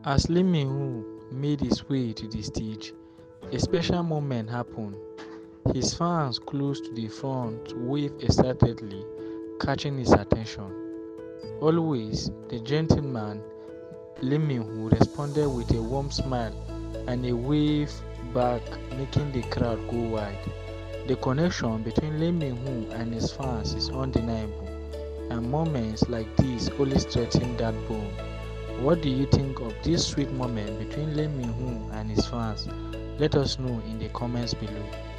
As Lee Min-ho made his way to the stage, a special moment happened. His fans close to the front waved excitedly, catching his attention. Always the gentleman, Lee Min-ho responded with a warm smile and a wave back, making the crowd go wide. The connection between Lee Min-ho and his fans is undeniable, and moments like these only strengthen that bond. What do you think of this sweet moment between Lee Min-ho and his fans? Let us know in the comments below.